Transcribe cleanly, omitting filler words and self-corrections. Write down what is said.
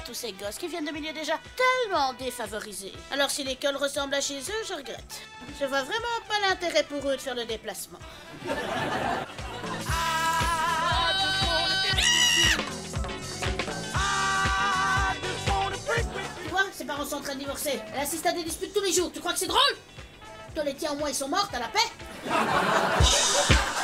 tous ces gosses qui viennent de milieux déjà tellement défavorisés. Alors si l'école ressemble à chez eux, je regrette. Je vois vraiment pas l'intérêt pour eux de faire le déplacement. Tu vois, ses parents sont en train de divorcer. Elle assiste à des disputes tous les jours. Tu crois que c'est drôle? Toi, les tiens au moins ils sont morts, t'as la paix?